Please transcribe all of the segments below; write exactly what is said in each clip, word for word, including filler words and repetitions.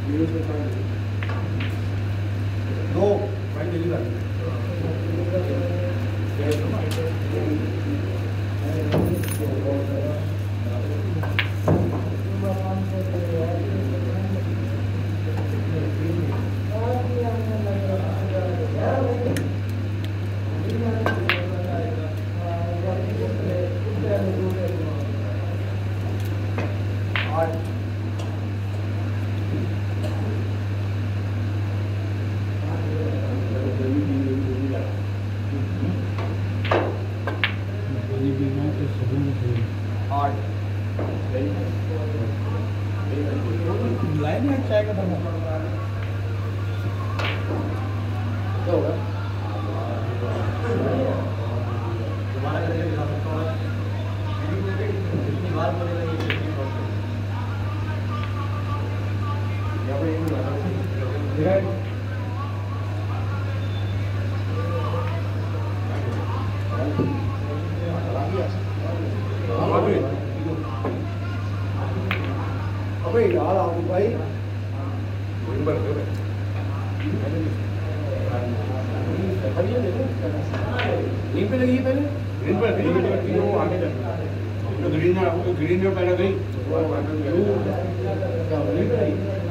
दो भाई जल्दी कर लाइन में चाय का बना क्या होगा तुम्हारा करके दिखा सकता हूँ कितनी बार बोलेगा ये यहाँ पे दिखाई अबे यार आबू भाई ग्रीन पे लगी है पहले ग्रीन पर ग्रीन पे वो आगे तो ग्रीन में आपको ग्रीन में पहले गई क्या ग्रीन पे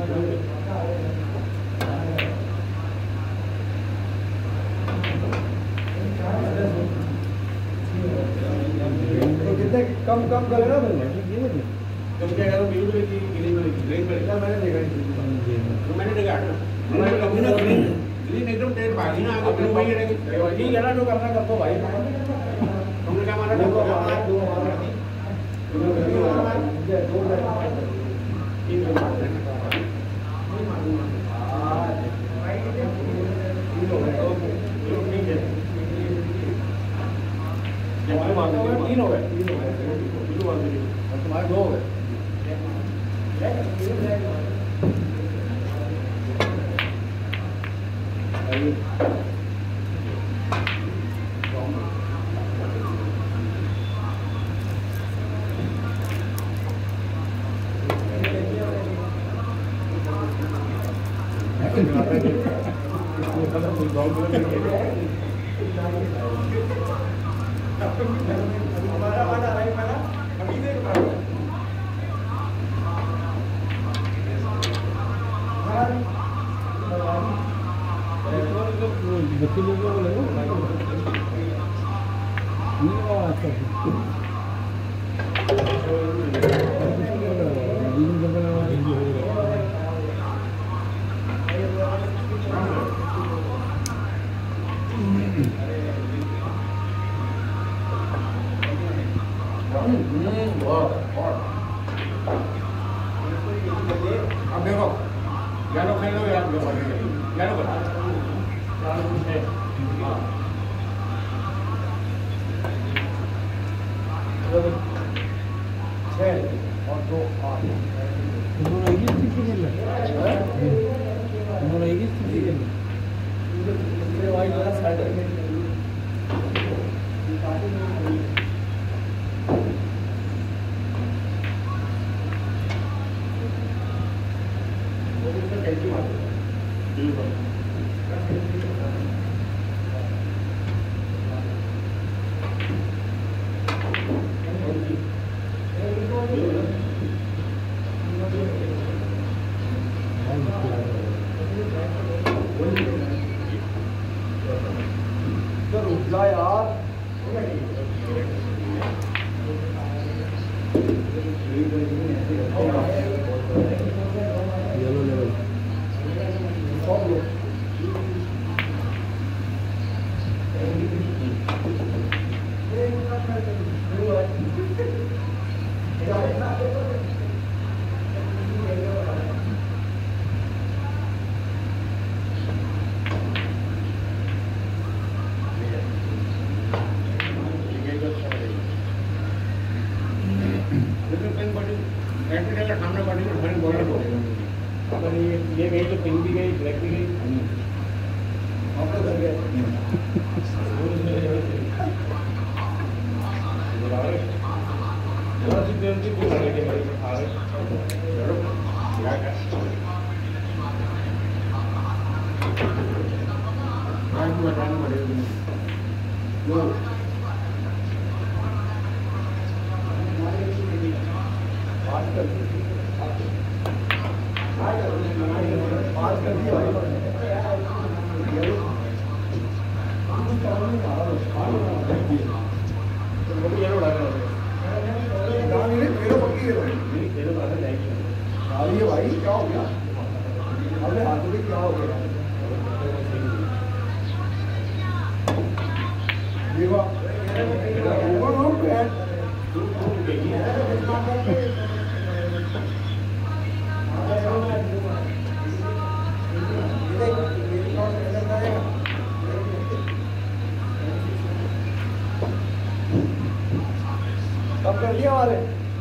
तो कितने कम कम कर ना मैंने तुम क्या करो ब्लू पे की ग्रीन पे ग्रीन पे क्या मैंने देखा नहीं तो मैंने देखा मैंने कभी ना ग्रीन ग्रीन एकदम टेट भागी ना आगे ब्लू वही रहेगी ठीक है ना जो करना कर दो भाई तुमने क्या मारा दो मारा दो मारा दो मारा दो तीन मारा तीन हो गए ठीक है तीन हो गए तीन हो गए तुम्हारे दो हो गए बच्चे लोगों को लगो नहीं वो आता है दिन जब अब देखो यारो खेलो यार यारो बता छः और दो आठ तुम्हारा एक ही स्थिति के लिए तुम्हारा एक ही स्थिति के लिए वाइट वाला साइड में ये गई तो पिंक भी गई ब्लैक भी गई बताने पड़ेगा जो बात कर बात कर दिया भाई ये उड़ा रहा है गाड़ी में तेरे पक्की है भाई तेरे बारे में लाइक गाड़ी है भाई क्या हो गया अबे हाथ में क्या हो गया देवा वो नो बैठ तू तू देखी है कब कर दिया हमारे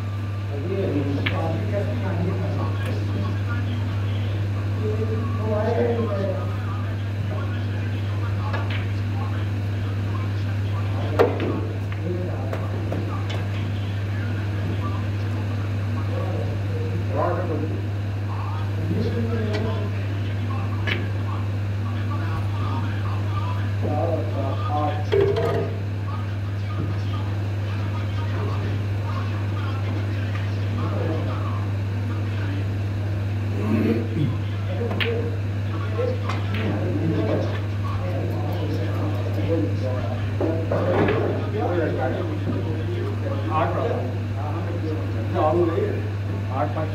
आठ पाँच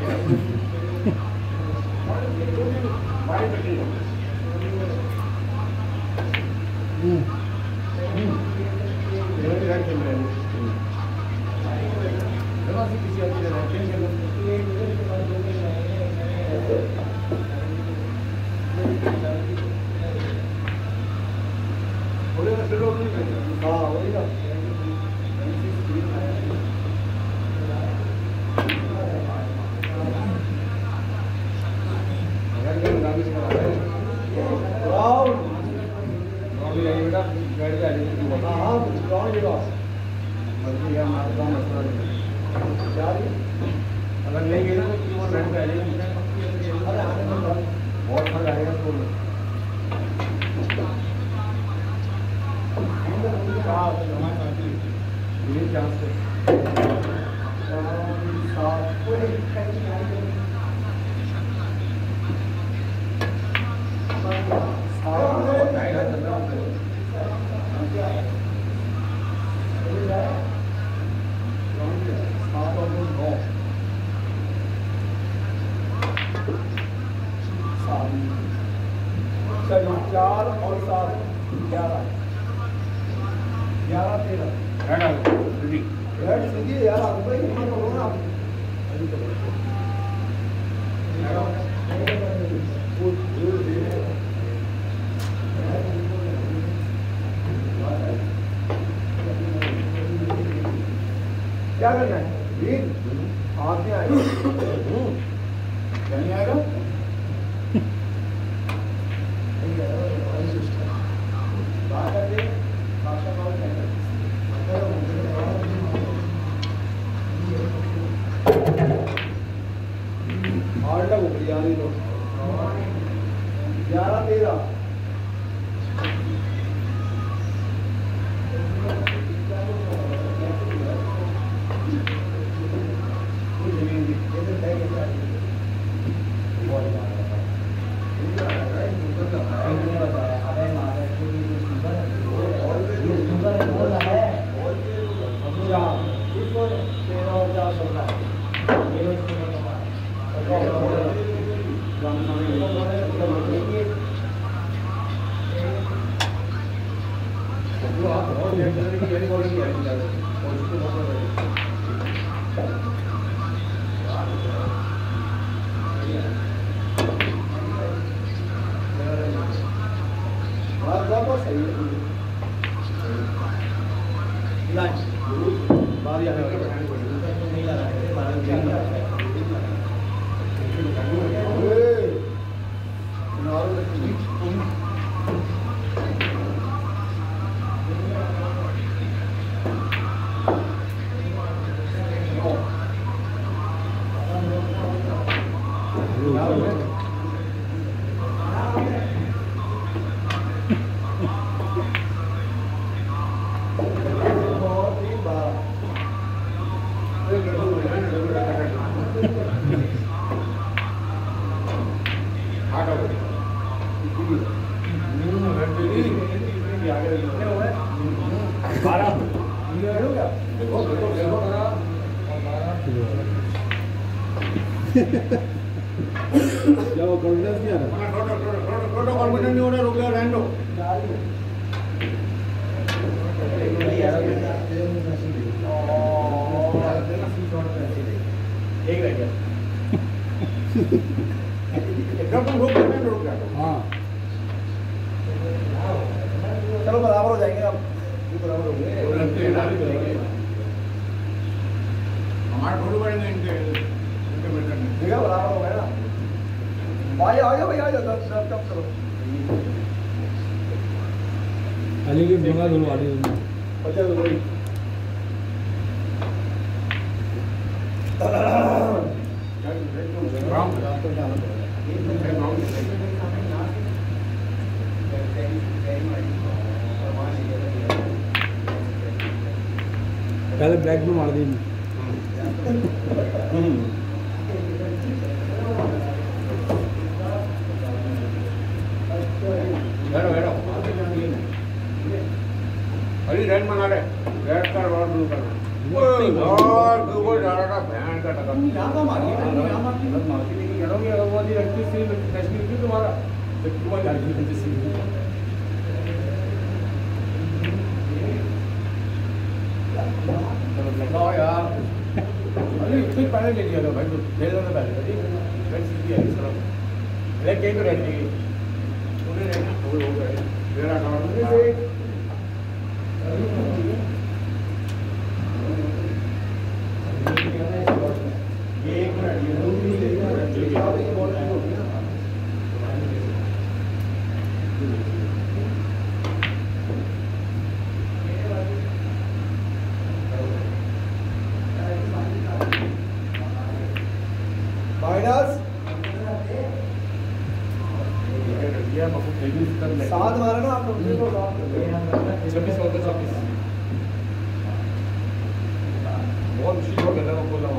हाँ वही ना अगर नहीं गई तो रेंट पे आ जाएगी बहुत फर्क आएगा तो चांस है चार और सात ग्यारह ग्यारह तेरह सीधी यार आप भाई हिम्मत करो ना क्या करना है बीन हाथ में आएगा क्या नहीं आएगा ग्यारह तेरह क्या वो कॉन्फिडेंस नहीं आ रहा? रोटो रोटो रोटो रोटो कॉन्फिडेंस नहीं हो रहा, रुक जाओ, रहने दो। एक रह गया। एकदम तुम रुक जाओ, रुक जाओ। हाँ चलो बराबर हो जाएंगे अब, बराबर हो गए। हमारे थोड़ी बढ़ेंगे इनके इनके मिलकर नहीं। देखा बराबर हो गया ना। भाई आ जाओ भाई आ जाओ, दस दस कम करो। अली की बंगा धुलवा दी तुमने। अच्छा तो भाई पहले ब्लैक में मार दी। अली रेड मना रहे, रेड का और ब्लू का। ओए यार गूगल जा रहा था भैंस का टका। यहाँ का मार दिया, यहाँ मार दिया, मार दिया लेकिन कह रहा हूँ कि अगर वो वाली रखती सी नेशनल की तुम्हारा तो क्यों जा रही है सी। चलो यार अरे इतने पहले ले लिया था भाई, तो ले लेना पहले ठीक है। रेड सीधी है इस तरफ, रेड के तो रेड की उन्हें रहना हो हो गए मेरा काम नहीं से ये एक मिनट ये दूसरी से सात मारा ना आप लोग छब्बीस होता छब्बीस बहुत मुश्किल हो गया था बोला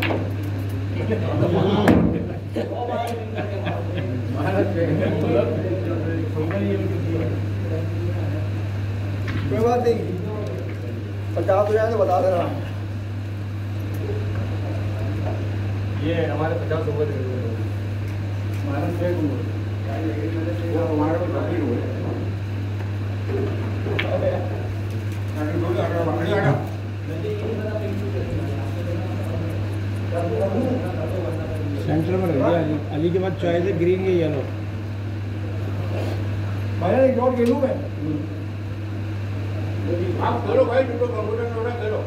कोई बात नहीं, पचास हो जाए तो बता देना। ये हमारे पचास ओवर हमारे छः वो हमारे को तकलीफ हुई सेंटर में रह गया अली। अली के बाद चॉइस है ग्रीन या येलो। भाई एक डॉट खेलूं मैं। आप करो भाई, तुमको कंप्यूटर में उड़ा करो।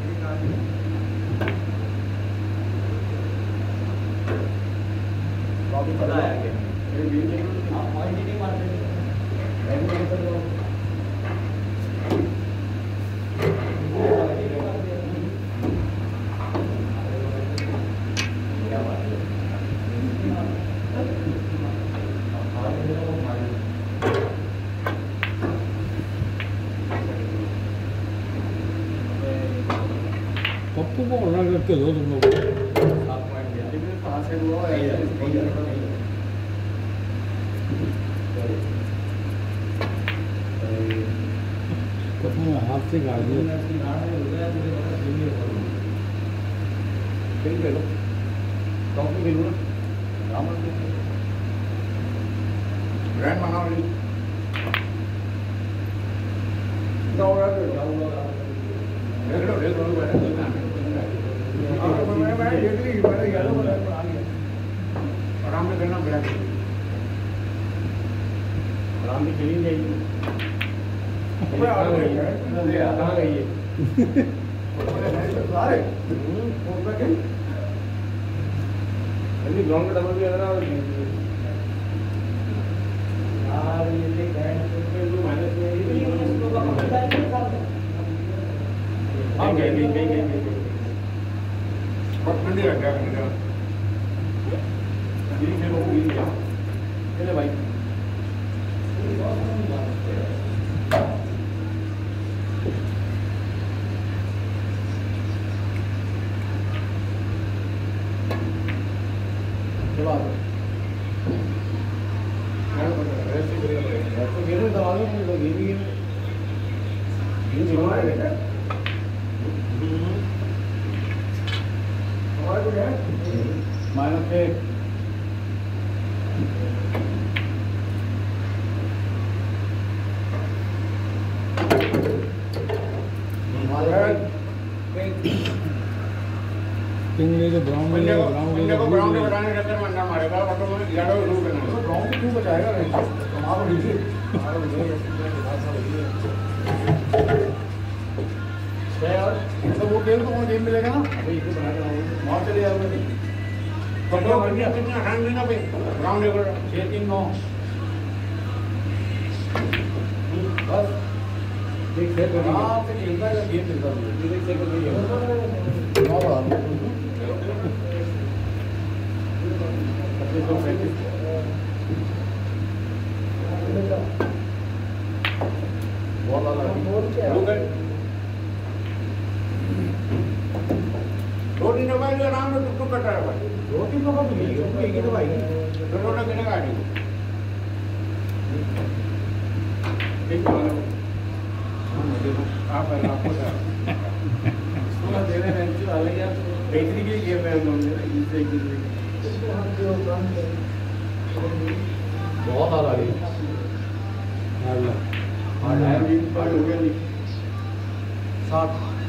बाकी पता है आगे मेरे बीच में आप पॉइंट नहीं मारते पप्पू को ऑर्डर करके दो तुम लोग। पप्पू हाथ से गाड़ दिया। ब्रांड बनाओ आराम से करना ब्लैक आराम से खेली जाएगी। कहाँ गई है ग्राउंड का डबल भी है ना यार ये माइनस में हाँ गई गई गई गई बहुत ठंडी लग गया चले भाई माइनस एक पिंक ले जो ब्राउन ले इंडिया को ब्राउन ले इंडिया को जो ग्राउंड blue पे ले। बनाने चक्कर में अंडा मारेगा बट में यादव रूल करना ग्राउंड पे क्यों बचाएगा हमारा लीजिए यार तो वो गेम तो वो गेम मिलेगा ना अभी इसे बना के वहां चले जाओगे कंट्रोल कर दिया कितना रन लेना पे ग्राउंड लेवल छह तीन नौ बस देख से हां से खेलता है गेम मिलता है देख से कर रही है नौ बार तो प्रैक्टिस बॉल वाला लोग दो तीन दवाई जो आराम से टुक टुक कट रहा है भाई दो तीन दफा तो मिली उसको एक ही दवाई दोनों ने कितने गाड़ी एक बार आप पहले आपको सोलह दे रहे हैं जो अलग यार बेहतरी के गेम है हम लोग ने इससे एक दूसरे बहुत आ रही है हाँ लो। और टाइम भी पार हो गया नहीं सात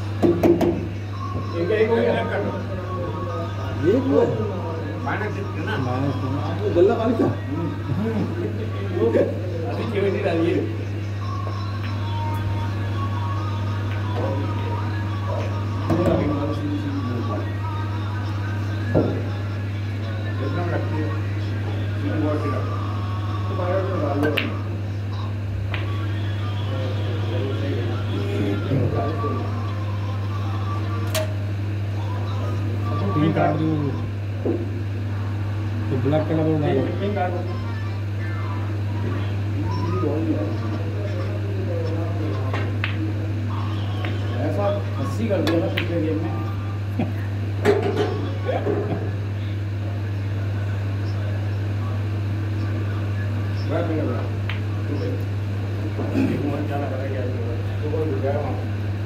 एक एक हो गया कर लो ये क्यों है? माइनस कितना ना माइनस तीन। आपको गल्ला वाली था अभी केवल डालिए जितना रखती है तो बाहर से डाल दो पिंक काट दो तो ब्लैक कलर में डालो। पिंक कार्ड ऐसा हंसी कर दिया ना पिछले गेम में बैठ गया बड़ा एक मोहन चाला करा गया तो कोई गया वहाँ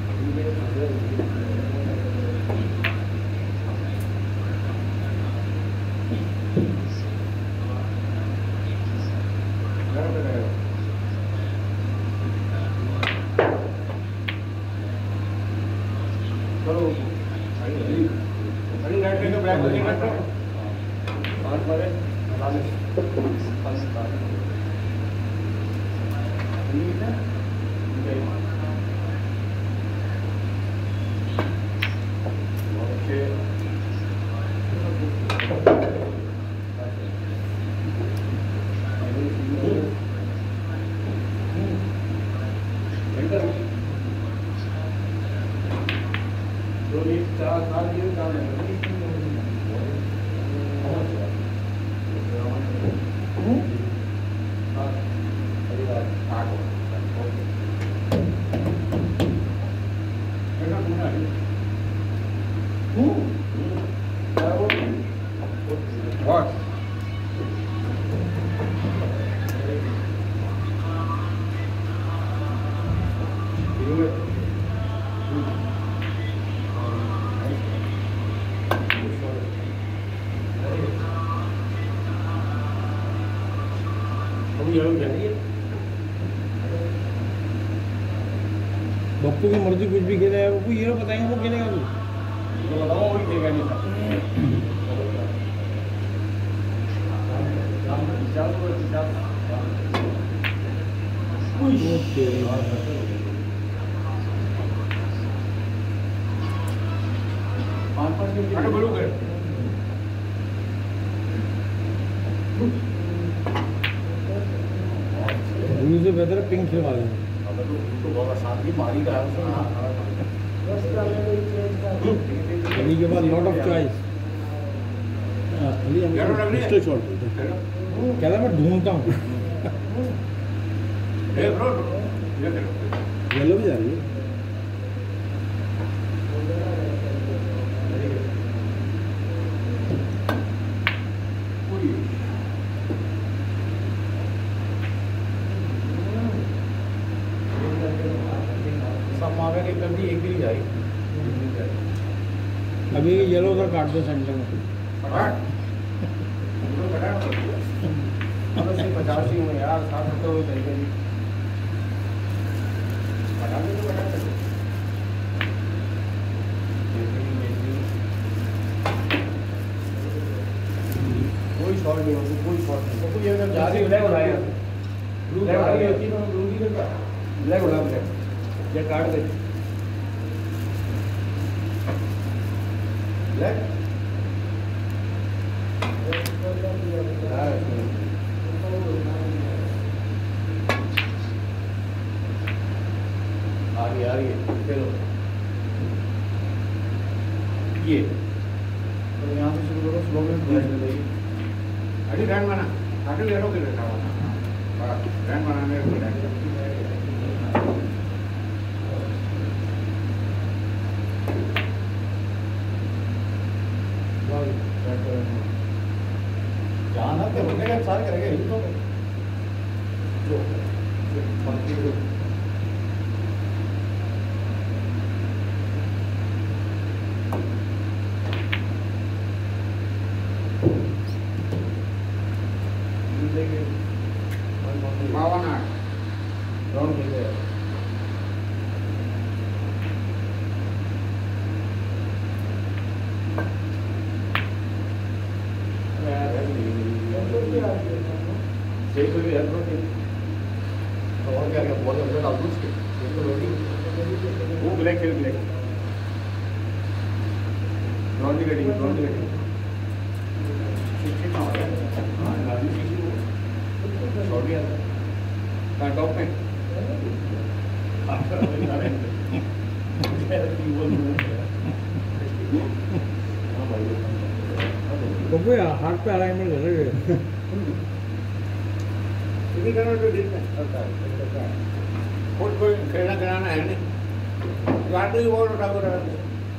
चलो अरे राइट करके ब्लैक करके रख लो पांच मारे चालीस पांच चालीस ठीक है ओके दो एक चार साल के काम है What? बप्पू की मर्जी कुछ भी खेले बप्पू ये बताएंगे वो खेलेगा तू तो बताओ वही खेलेगा नहीं था ओके पाँच पाँच मिनट अरे बोलो कर ब्लू से बेहतर है पिंक खिलवा देंगे तो बहुत आसान थी मारी का अली के बाद लॉट ऑफ चॉइस अली यार लग रही है शॉट क्या मैं ढूंढता हूँ ए ब्रो ये करो येलो भी जा रही है सब मावे की गलती एक भी नहीं जाएगी अभी येलो का काट दो सेंटर में पटाट फंसी हूँ यार, साफ सुथरा हो तरीके जी बता दो, बता दो कोई शॉर्ट नहीं होती, कोई शॉर्ट नहीं। तो ये अगर जहाँ से ब्लैक उठाए ब्लैक उठाई होती है तो ब्लू की करता ब्लैक उठा ब्लैक ये काट दे ब्लैक आ रही आ रही है, चलो ये तो यहाँ से शुरू करो, स्लो में ब्लैक ले लेगी। अभी रैंक बना आगे ले लो, किधर बड़ा रैंक बनाने जाना तो होने का सार करेंगे हिल तो जो बाकी जो बावन आठ राउंड खेल रहे हैं। सही कोई भी हेल्प नहीं तो और क्या क्या बहुत अंदर डाल दूँ उसके ये तो लोडिंग वो ब्लैक खेल ब्लैक ब्राउन की कटिंग ब्राउन की कटिंग शिक्षक कहाँ हो गया? हाँ लाजमी शिक्षक शॉर्ट भी आता कहाँ टॉप में तो कोई हाथ पे अलाइनमेंट कर रहे हैं। इसी कारण तो दिन में करता है करता है कोई कोई खेलना कराना है नहीं यार तो ये बहुत उठा कर रहा है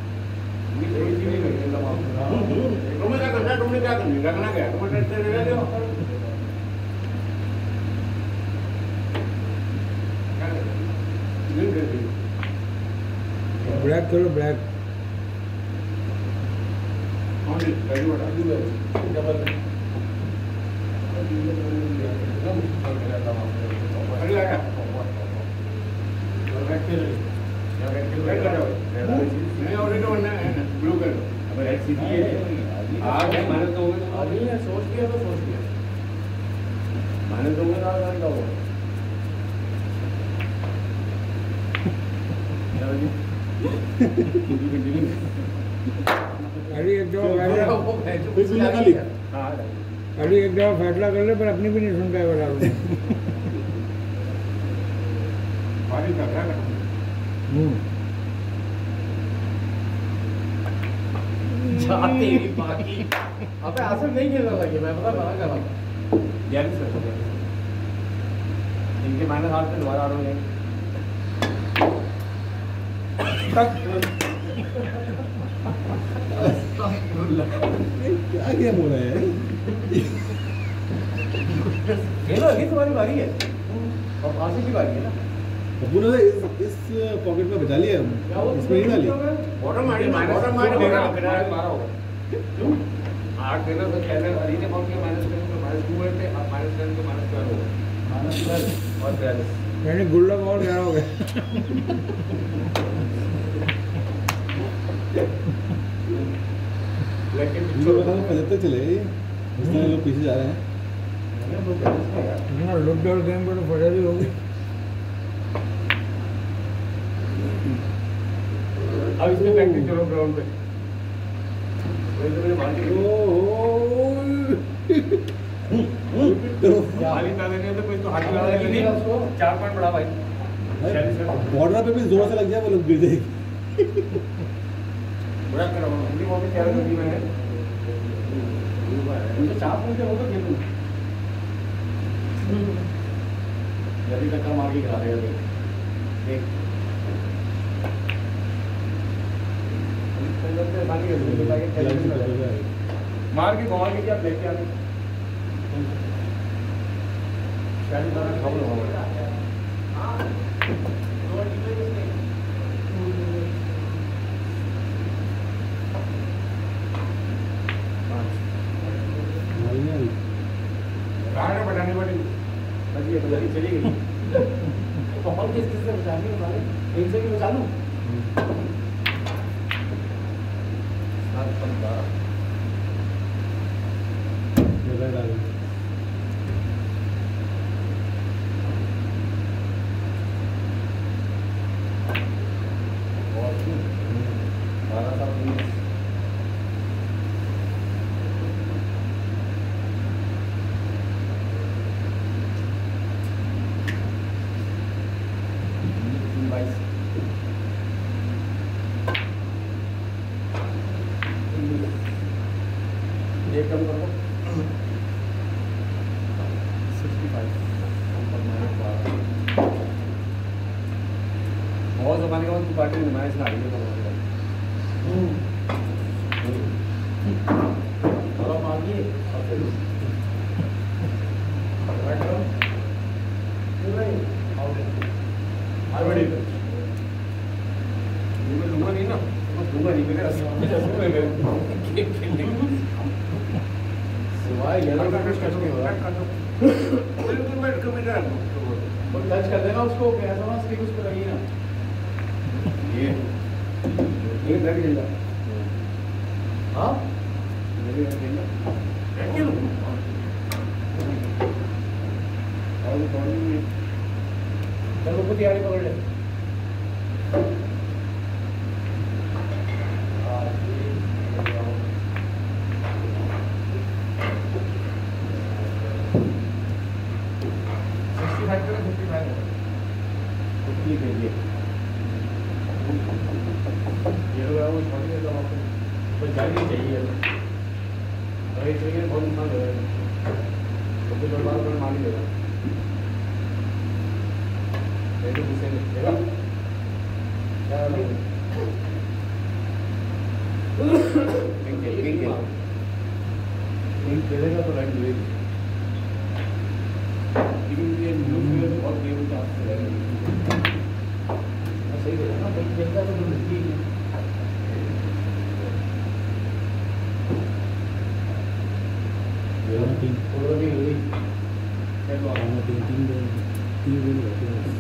तुमने क्या करना है तुमने क्या करना है रखना क्या तुमने टेस्ट ले ले ब्लैक करो black only very what double अरे आया रेड के रेड कर दो नहीं ऑलरेडी बनना है ब्लू कर दो अब रेड सीधी है आज है माने तो अभी है सोच लिया तो सोच लिया माने तो मैं आज का वो अरे एक दफा फिर भी लगा लिया। हाँ अरे एक दफा फैसला कर ले, पर अपनी भी नहीं सुन पाए बता बारिश कर रहा है जाते ही बाकी अबे आसिफ नहीं खेलना चाहिए, मैं पता मना कर रहा हूँ। ग्यारह कर सकते हैं इनके माइनस हाथ पे दोबारा आ रहे हैं क्या क्या बोल रहे हैं? खेलो अभी तुम्हारी बारी है और आसिफ की बारी है ना। पूरा इस इस पॉकेट में बचा लिया, इसमें नहीं डाली। बॉटम मारी बॉटम मारी मारा होगा आठ देना तो कहने अली ने बहुत किया माइनस टेन तो माइनस टू है अब माइनस टेन तो माइनस ट्वेल्व होगा माइनस ट्वेल्व और बयालीस मैंने गुल्लक और ग्यारह हो गए। लेकिन इनको बता दो पचहत्तर चले, इसमें लोग पीछे जा रहे हैं। ना लुडो गेम पर तो फटेली होगी। अब इसमें प्रैक्टिस करो ग्राउंड पे वही तो मैंने मार दी हाली ना देने तो कोई तो हाली लगा देगी नहीं चार पॉइंट बढ़ा भाई बॉर्डर पे भी जोर से लग गया, वो लोग गिर जाएगी। बड़ा करो हिंदी वो भी क्या करती मैंने मुझे चार पॉइंट हो तो खेल दूँ जल्दी टक्कर मार के खिला देगा देख मार के घुमा के क्या लेके आने गाड़ी बढ़ाने पड़ेगी बची है बजारी चली गई और किस किस से बचानी है हमारे एक से भी बचा लूं सात पंद्रह जगह डाल बारह साल उन्नीस बाईस एक कम करो सिक्सटी फाइव बहुत जमाने के बाद तू पार्टी में नुमाइश ला रही है थोड़ा मांगिए और फिर बैठ करो हर बड़ी मैं लूंगा नहीं ना मैं दूंगा नहीं मेरे सिवाय येलो का टच नहीं हो रहा तो टच कर देना उसको ऐसा ना स्टिक उस पर लगी ना ये ये लग जाएगा हाँ मेरे लग जाएगा क्या लो और कौन चलो को तैयारी पकड़ ले बहुत नुकसान हो जाएगा तो फिर बार बार मान लेगा तो गुस्से में देगा क्या खेलेगा तो लाइन जुड़ेगी लेकिन ये न्यूज़ में बहुत गेम चांस सही है ना तो खेलता तो मिलती है तीन थोड़ा भी हुई तीन तीन दिन तीन दिन रहते हैं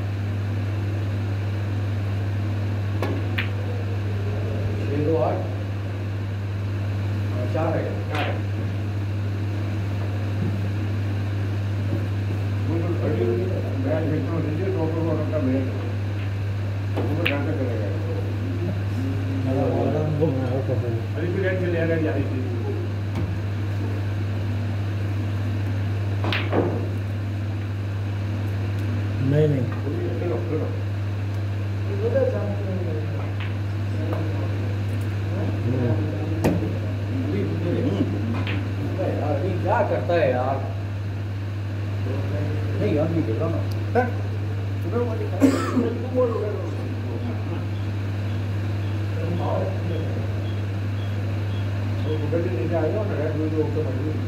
छः दो आठ चार है चार है मैच देखता हूँ नीचे दो करोड़ का मैच वो घंटा करेगा अभी भी रेट चले आएगा जा रही थी नहीं नहीं यार ये क्या करता है यार नहीं यार नहीं खेल रहा ना नीचे आएगा ना रेट में जो ऊपर मजबूत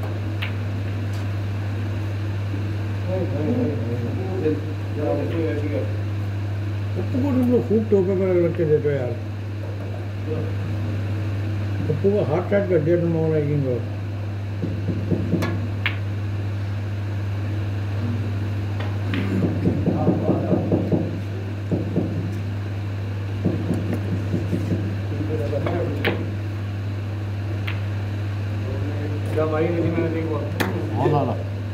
पप्पू को तुम लोग खूब टोपे पर लग के देते हो यार पप्पू को हाथ टाइट कर दिया तुम रैंकिंग को जब आई नहीं मैंने देखो बहुत ज़्यादा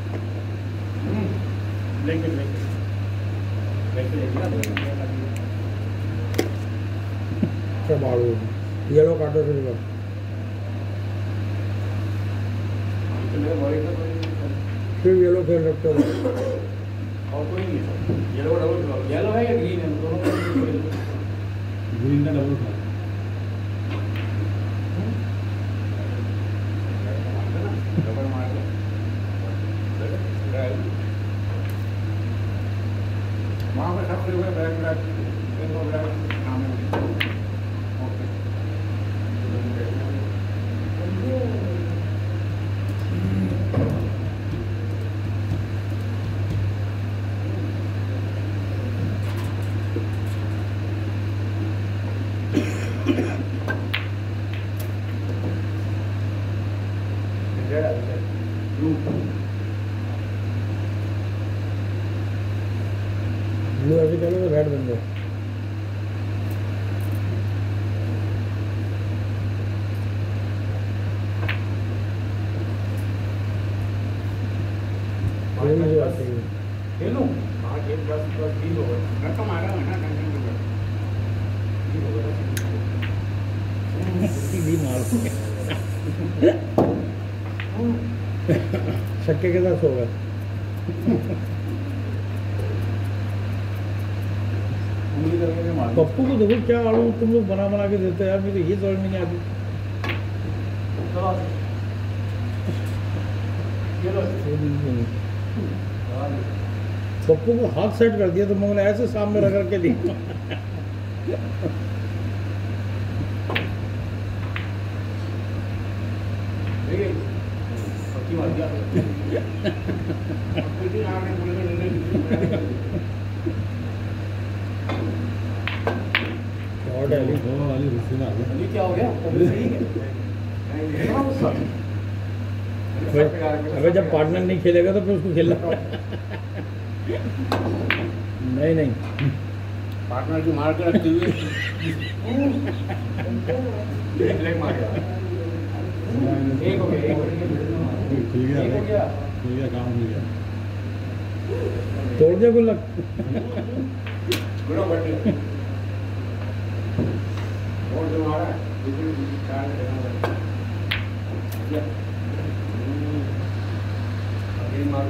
लेकिन लेकिन बाड़ू येलो काटो फिर फिर येलो खेल रखते हो और कोई नहीं है येलो का डबल येलो है या ग्रीन है दोनों का ग्रीन का डबल था डबल मार दो वहाँ पर सब हुए बैक बैक इनको बैक काम है ओके ब्लू ऐसे करो तो रेड बन जाए। खेल जो आते हैं। खेलूं हाँ खेल दस दस बीस हो गए मैं तो मारा है ना टेंशन नहीं है बीस हो गए भी मार छक्के के साथ होगा। उंगली करके के मार पप्पू को देखो क्या आड़ू तुम लोग बना बना के देते हो यार, मुझे ये समझ में नहीं आती। चलो ये लो पप्पू को हाथ सेट कर दिया तो मैंने ऐसे सामने रख के दी। देखिए पक्की मार दिया कुछ दिन आपने बोले तो नहीं और डाली वो वाली गुस्से में आ गया। अभी क्या हो गया अभी सही है इतना गुस्सा अबे जब पार्टनर नहीं खेलेगा तो फिर उसको खेलना नहीं नहीं पार्टनर की मार के रखते हुए लेग मार दिया एक हो गया एक हो गया खुल गया एक हो गया खुल गया काम हो गया। तोड़ दिया गुल्लक। गुना बढ़ गया और जो मारा बिल्कुल चार देना पड़ेगा या अभी मार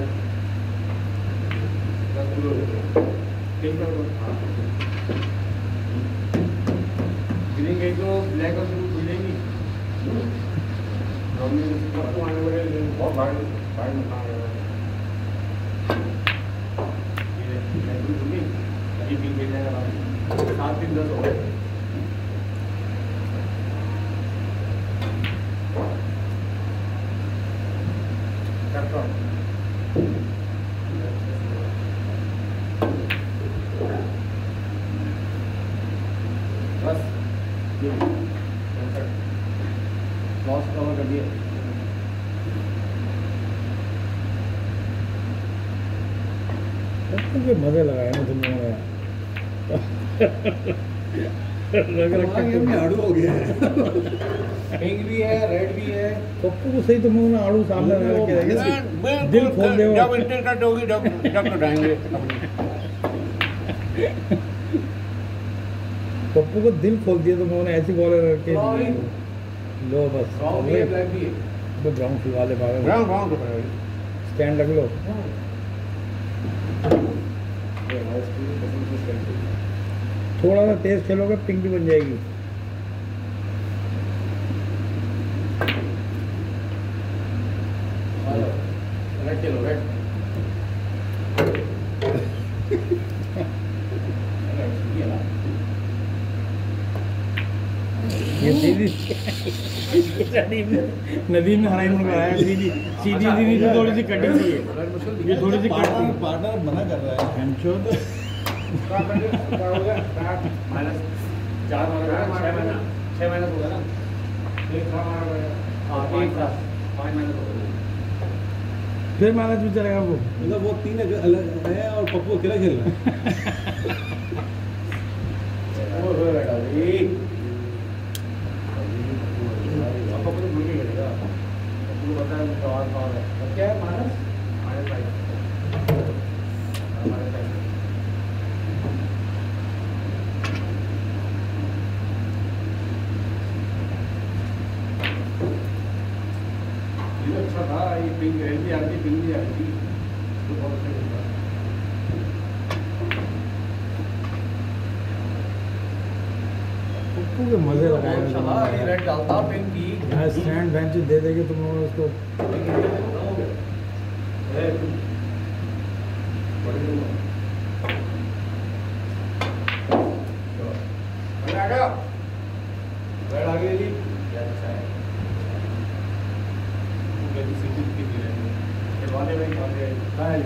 दस किलो तीन किलो हाँ गिरेंगे तो ब्लैक और शुरू गिरेंगी हमने उसको आने वाले बहुत भाग भाग में खा रहे हैं अभी भी खेल जाएगा सात दिन दस हो गए बस लॉस कवर कर दिया पप्पू के मजे लगाए ना तुम लोगों ने। लग रहा है में आड़ू हो गया है। पिंक भी है रेड भी है पप्पू को सही तुम लोगों ने आड़ू सामने रख के रखे। दिल खोल दे वो। जब इंटर कट होगी डॉक्टर उठाएंगे पप्पू को दिल खोल दिया तुम लोगों ने, ऐसी बॉल रख के Sorry. लो बस ब्राउन भी है ब्लैक भी है तो ब्राउन खिलवा ले पागल। ब्राउन ब्राउन तो स्टैंड रख लो। थोड़ा सा तेज खेलोगे पिंक भी बन जाएगी। रेड चलो रेड ये सीधी नदी में हराई में लगाया सीधी सीधी सीधी तो थोड़ी सी कटिंग थी ये ये थोड़ी सी पार्टनर कटिंग पार्टनर मना कर रहा है। हेमचो माइनस चार मारा छह महीना छह महीना हो गया ना एक था हमारा बड़ा हाँ एक था पाँच महीने हो गए फिर मैनेज भी चलेगा वो। मतलब वो तीन अलग है और पप्पू अकेला खेल रहा है। वो हो बेटा जी आपको कुछ भूल गया क्या आपको बताया मुझे और और है क्या है मानस हमारे भाई हमारे भाई ये अच्छा था ये पिंक रेड भी आती पिंक भी आती तो बहुत अच्छा था पप्पू के मजे लगाए अच्छा था ये रेड डालता पिंक की यहाँ स्टैंड बेंच दे देंगे तुम लोगों ने उसको। आ गया रेड आ गई जी ये अच्छा है मेरी सीधी की थी ये वाले में वाले हाय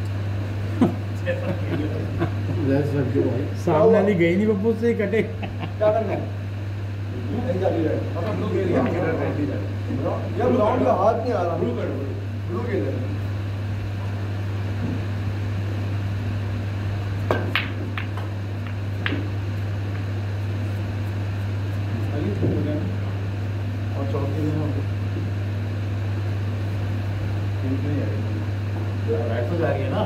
सामने वाली गई नहीं पप्पू से कटे। क्या करना है नहीं जा रही रेड अब ब्लू खेल रहा है यार ब्राउन का हाथ नहीं आ रहा ब्लू कर ब्लू खेल रहा है राइट तो जा रही है ना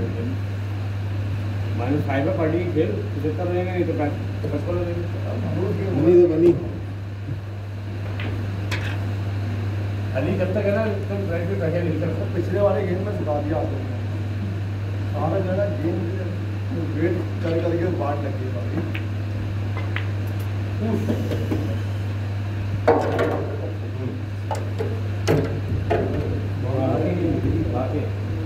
माइनस फाइव में पड़ी फिर पचहत्तर रहेगा नहीं तो पचपन रहेगी बनी तो बनी अली जब तक है ना एकदम राइट पे बैठे नहीं कर पिछले वाले गेम में सुधा दिया आपने सारा जो है ना गेम वेट कर करके बाट लग गई बाकी आगे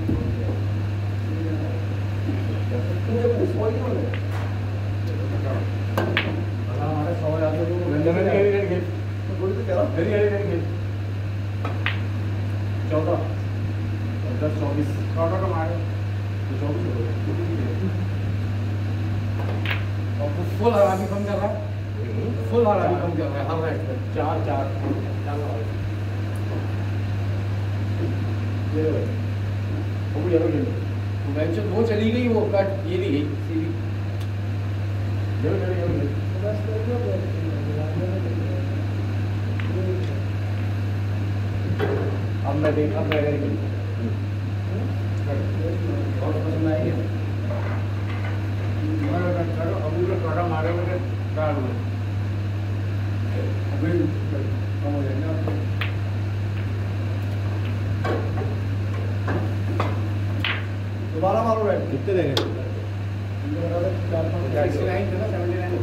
हमारे सौ हजार चौदह दस चौबीस चौदह का मारे फुल हरा भी कम कर रहा है फुल हरा भी कम कर रहा है हर राइट में चार चार वो येलो खेल बेंच वो चली गई वो कट ये नहीं गई सीधी येलो येलो येलो अब मैं देख अब मैं करेंगे और पसंद आएगी मारो करो अभी तो कड़ा मारे हुए कार में अभी कम हो जाएगा दोबारा मारो राइट कितने रह गए सिक्सटी नाइन थे ना सेवेंटी नाइन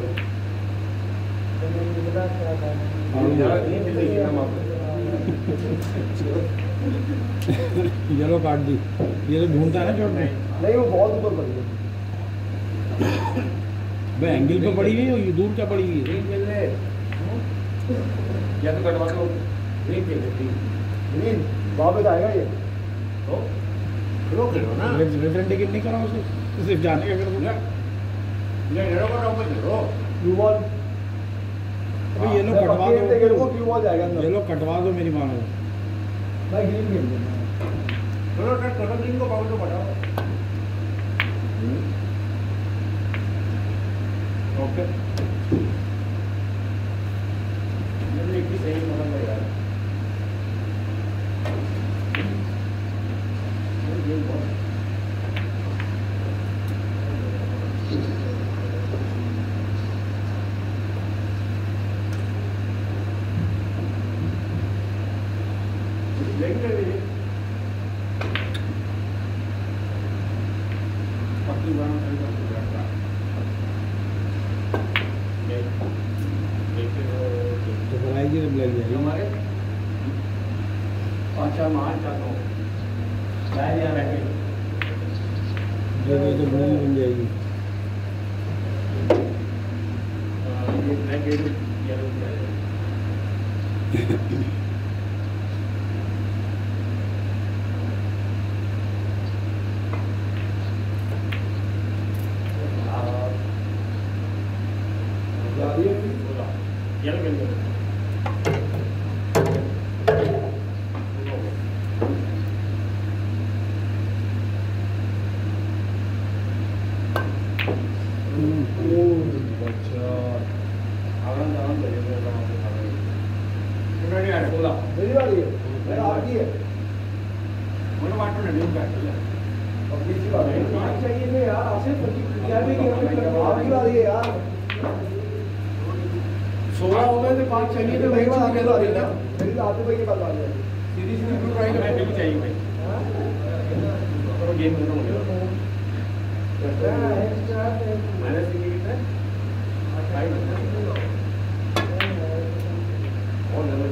येलो काट दी ये तो ढूंढता है ना चोट में नहीं वो बहुत ऊपर पड़ गई भाई एंगल पे पड़ी हुई है ये दूर क्या पड़ी हुई है ग्रीन खेल ले या तो कटवा दो ग्रीन खेल ले ग्रीन वापस आएगा ये तो लो खेलो ना रेजिडेंट टिकट नहीं करा उसे तो सिर्फ जाने का कर दूंगा ये येलो का रंग खेलो ब्लू बॉल अभी ये लोग कटवा दो ब्लू बॉल जाएगा अंदर ये लोग कटवा दो मेरी मानो मैं ग्रीन खेल लूंगा चलो कट करो ग्रीन को पावर तो बढ़ाओ ओके ये एक ही सही मतलब है यार ये बहुत तो बनाएगी जब लग जाएगी हमारे अच्छा मान चाहता हूँ बैठ जा बैठे जब ये तो बड़ी बन जाएगी ये black yellow yellow yellow yellow मेरी बारी है मेरा आगे है अपनी सी बात है पाँच चाहिए नहीं यार आसिफ क्या भी आपकी बारी है यार सोलह हो गए थे पाँच चाहिए थे मेरी वही बात चीज़ आगे खेल बारी रही है था मेरी तो आते भाई की बात आ गई सीधी सीधी ब्लू ट्राई करना भी चाहिए भाई तो गेम खत्म हो गया माइनस की कितना फाइव और level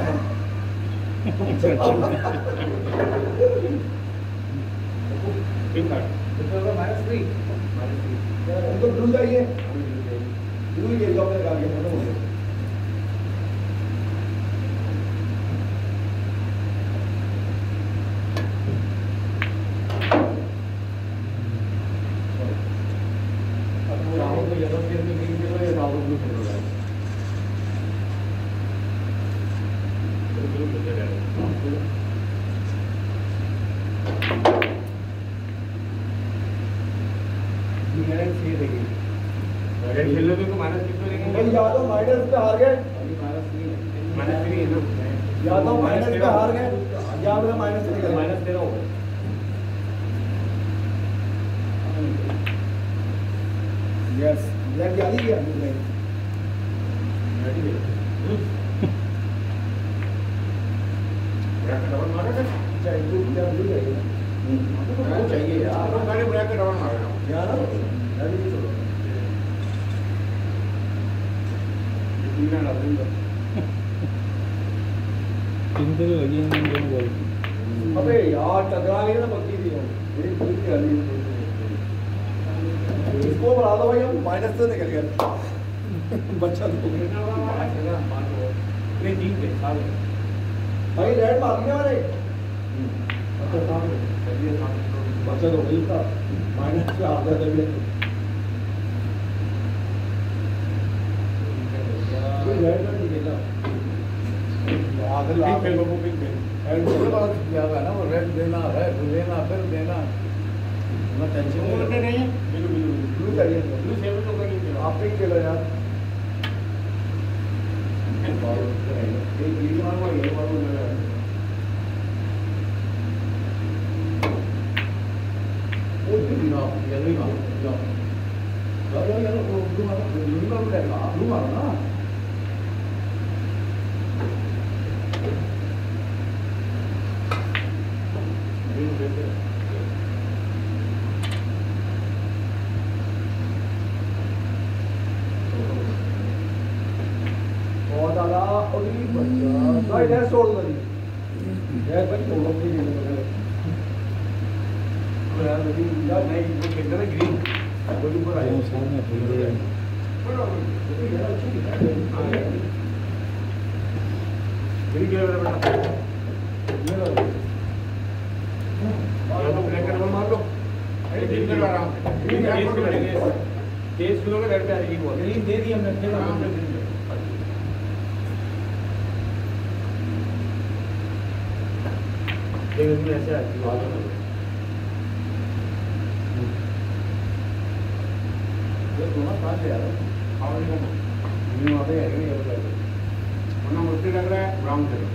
pink card minus three minus three उनको ब्लू चाहिए ब्लू ये जॉब में काम खत्म हो गया येलो खेल में ग्रीन खेलो या ब्लू खेलो ब्लू खेलते रहे अगर खेल लोगे तो माइनस कितना भाई लेंगे यादव माइनस पे हार गए अभी माइनस थ्री है माइनस थ्री है ना यादव माइनस पे हार गए यहाँ पे माइनस से निकल माइनस तेरह हो गए यस ब्लैक क्या ही गया ब्लैक डबल मारा था चाहिए तो क्या भूल जाएगा वो चाहिए यार तो गाड़ी ब्रेक के डबल मार रहा हूं यार गाड़ी भी छोड़ो ये तीन ना डाल दूंगा तीन तो लगी हैं दोनों बॉल अबे यार टकरा गई ना पक्की थी वो मेरी भूल की गाड़ी इसको बढ़ा दो भाई हम माइनस से निकल गया बच्चा तो ये तीन पे साल भाई रेड मार दिया मैंने अच्छा सामने चलिए सामने बच्चा तो वही था माइनस से आ गया तभी कोई रेड का नहीं खेला आगे पिंक लाभ पे लोगों पिंक पे एंड उसके बाद क्या हुआ ना वो रेड देना है लेना फिर देना ना टेंशन वो करते नहीं है बिल्कुल बिल्कुल ब्लू चाहिए ब्लू सेवन तो करेंगे आप आप ही खेलो यार एक वीडियो मारो ये मारो मेरा वो भी ना येलो ही मारो जाओ जाओ जाओ यार वो ब्लू मारो ब्लू मारो रहेगा ब्लू मारो ना बहुत ज़्यादा अगली बच्चा भाई इधर छोड़ दो यार भाई छोड़ो भी नहीं लग यार लेकिन यार नहीं वो खेलता ना ग्रीन वो ऊपर आया दोनों सामने खेल रहे हैं ग्रीन खेल रहा बेटा ये तो ब्लैक डबल मार लो अरे ग्रीन खेल रहा हूं ग्रीन तेज खेलेंगे तेज खेलोगे रेड पे आएगी बॉल ग्रीन दे दी हमने खेला हमने ग्रीन देखो इसमें ऐसे आती है बात है ये दोनों साथ ले आ रहा और नहीं ग्रीन वाले है नहीं ये वाले वरना मुझसे लग रहा है ब्राउन करो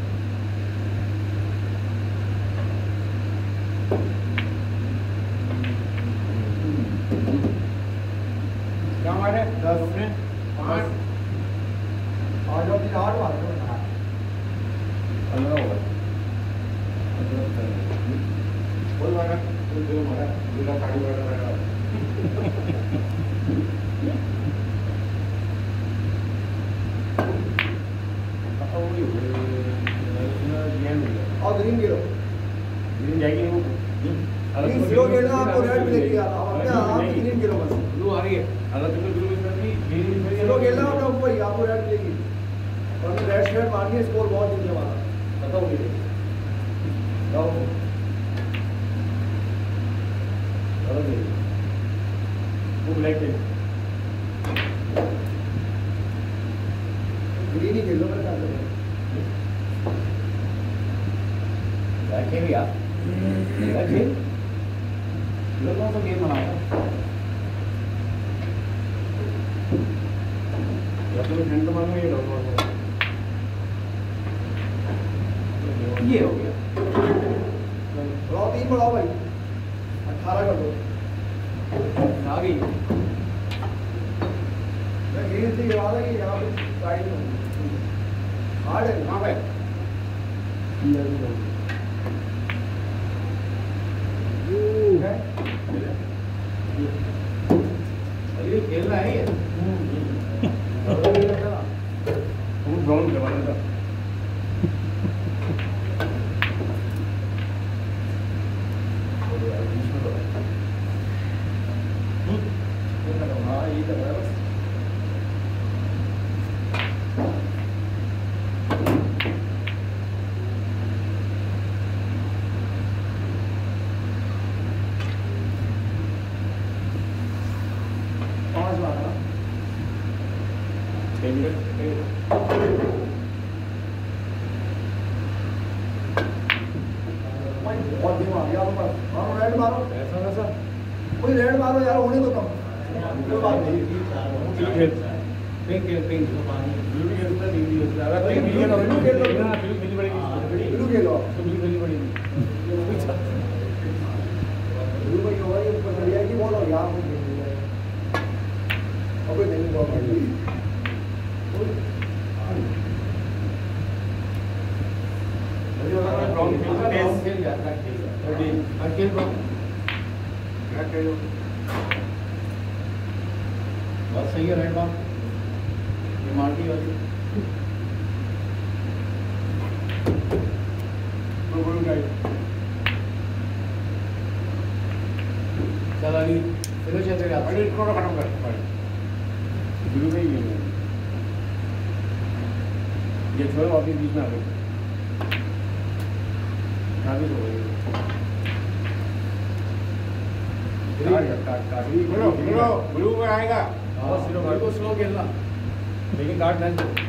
क्या मारे दस में पाँच आज अपनी आठ मार दो ना पंद्रह हो गए कोई मारा कोई दो मारा दूसरा साड़ी मारा मारा और ग्रीन गिरो ग्रीन जाएगी वो ग्रीन गिरो खेलना आपको रेड मिलेगी यार आप अपने आप ग्रीन गिरो बस ब्लू आ रही है अगर तुमने ब्लू इसमें नहीं ग्रीन इसमें गिरो खेलना अपने ऊपर ही आपको रेड मिलेगी और रेड शर्ट मारनी है स्कोर बहुत जीतने वाला बताओ मुझे जाओ चलो जी वो ब्लैक है ग्रीन ही खेलो मेरे साथ रखे भी आप रखे लोगों को गेम बनाया या तो ठंड मार में ये लोग ये हो गया बढ़ाओ तीन बढ़ाओ भाई अठारह कर दो आ गई मैं ग्रीन से गिरा था कि यहाँ पे साइड में हार्ड है कहाँ पे है अरे खेलना है ये वो ब्राउन करवाना था हाँ ये कर रहा है बस पाँच मारना बहुत दिमाग आ गया आपके पास मारो रेड मारो ऐसा वैसा कोई रेड मारो यार होने तो कम कोई बात नहीं पिंक पिंक ब्लू भी खेलता है नीली खेलता है अगर ब्लू पिंक खेल लो, ब्लू खेल लो। ना ब्लू खेलनी पड़ेगी ब्लू खेलो आप तो बिल्कुल खेलनी पड़ेगी ब्लू में होगा ये पकड़िया की बॉल और यहाँ पर अबे नहीं बॉल ब्राउन खेल गया रेडी खेल ब्राउन क्या खेलो बस सही है राइट बात ये मार्टी वाली तो बोल गाइड चल अली चलो चल तेरे अली इसको खत्म कर शुरू में ही है ये छोड़ वापस बीच में आ गए काफी हो गई ब्लू ब्लू ब्लू में आएगा और स्लो खेलना लेकिन कार्ड नहीं